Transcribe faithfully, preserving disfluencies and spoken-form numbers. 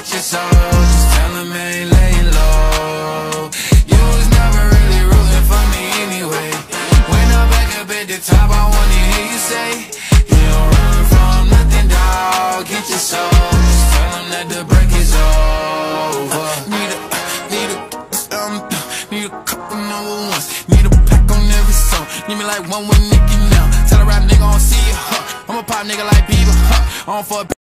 get your soul. Just tell him I ain't laying low. You was never really rooting for me anyway. When I'm back up at the top, I wanna hear you say, you don't run from nothing, dawg. Get your soul. Just tell him that the break is over. Need a, need a, um, need a couple number ones. Need a pack on every song. Need me like one with Nicky now. Tell a rap nigga I don't see you, huh? I'm a pop nigga like Bieber, huh? I don't fuck